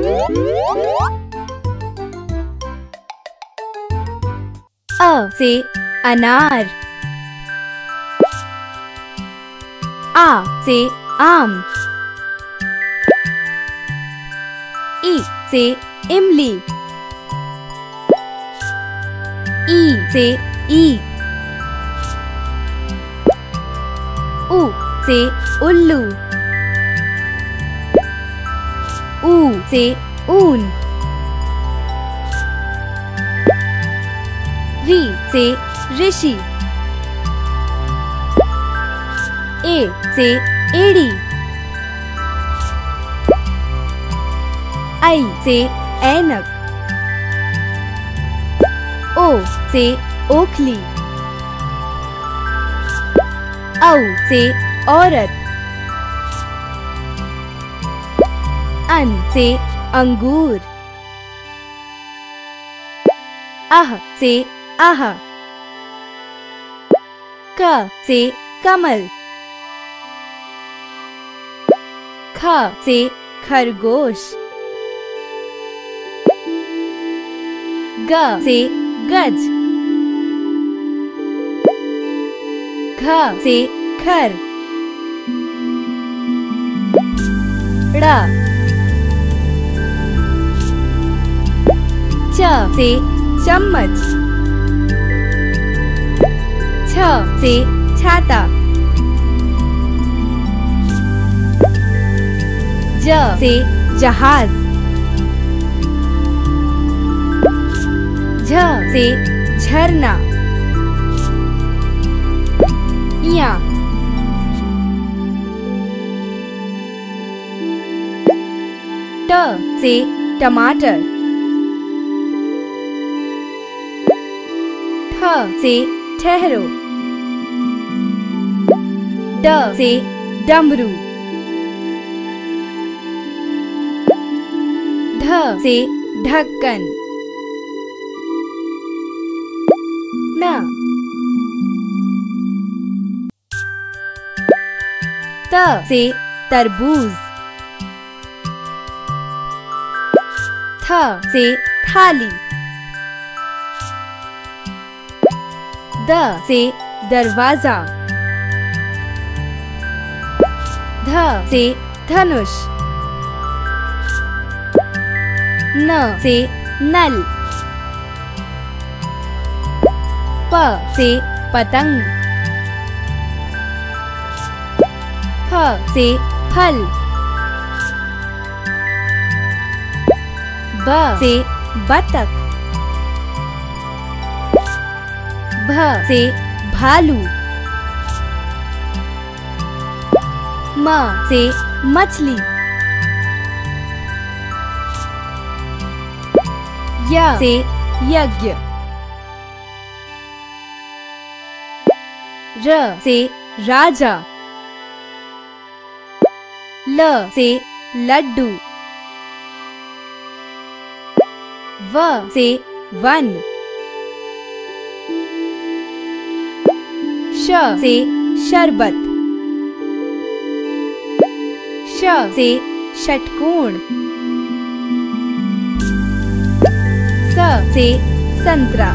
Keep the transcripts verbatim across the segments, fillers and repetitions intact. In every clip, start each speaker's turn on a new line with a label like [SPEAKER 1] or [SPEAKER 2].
[SPEAKER 1] अ से अनार। आ से आम। ई से इमली। ई से ईख। उ से उल्लू। ऊ से ऊन। री से ऋषि। ए से एड़ी। आई से ऐनक। ओ से ओखली। औ से औरत। अन से अंगूर। अह से आह। क से कमल। ख से खरगोश। ग से गज। घ से घर। ड़ च से चम्मच। छ से छाता। ज से जहाज। झ से झरना। या ट से टमाटर। ठ से ठहरो। ड से डमरू। ढ से ढक्कन। न त से तरबूज। थ से थाली। द से दरवाजा। ध से धनुष। न से नल। प से पतंग। फ से फल। ब से बतख। भ से भालू। म से मछली। य से यज्ञ। र से राजा। ल से लड्डू। व से वन। श से शरबत। श से षटकोण। स से संतरा।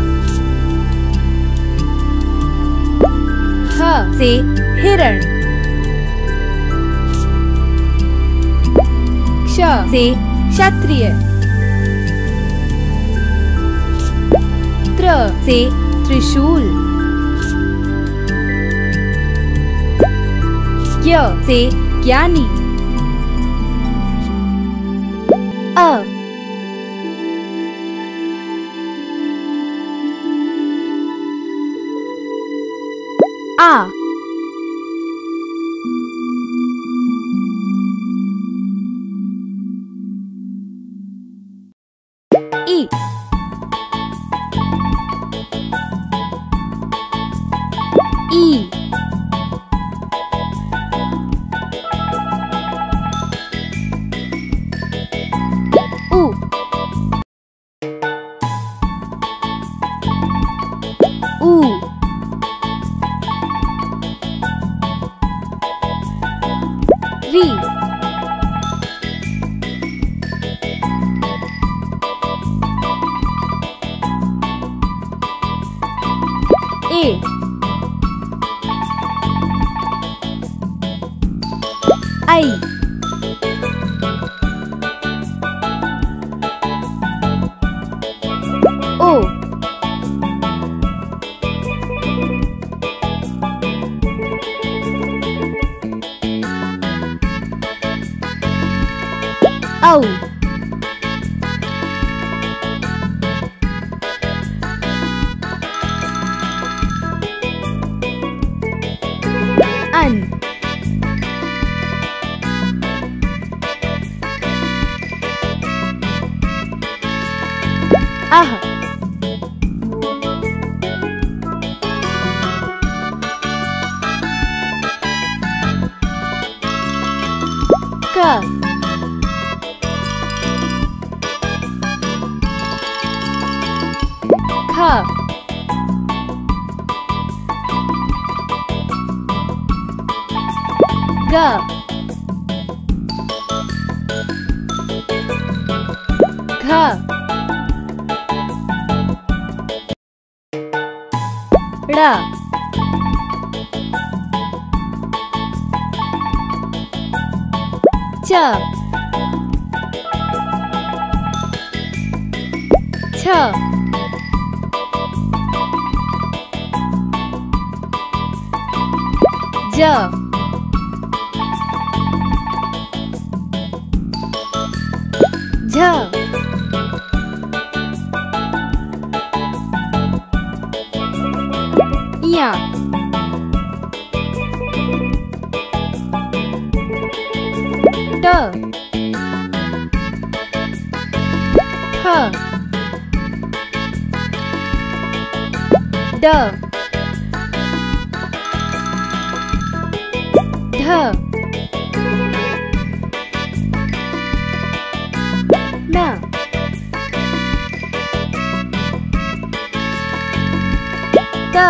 [SPEAKER 1] ह से हिरण। क्ष से क्षत्रिय। त्र से त्रिशूल। ज्ञ से ज्ञानी। अ आ ई ई उ ऊ री आह क ख ग घ ड़ च छ ज झ ञ ट ठ ड ढ न त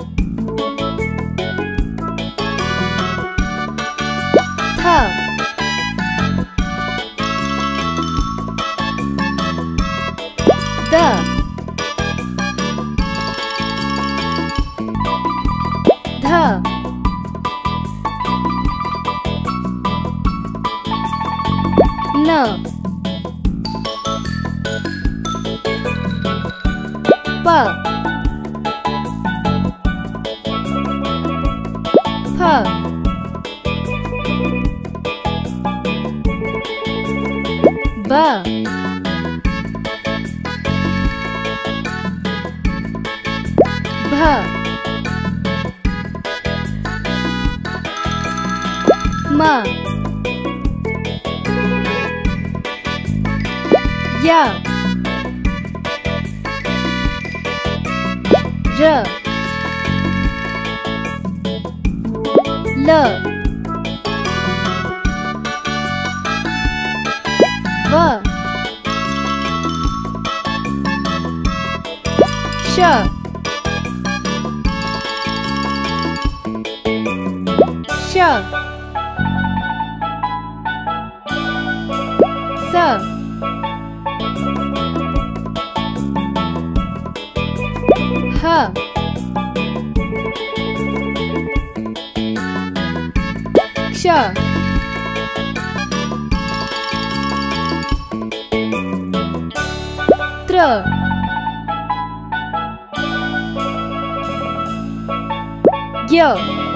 [SPEAKER 1] थ द ध न प फ ब भ म य र ल व श श स ह क्ष त्र ज्ञ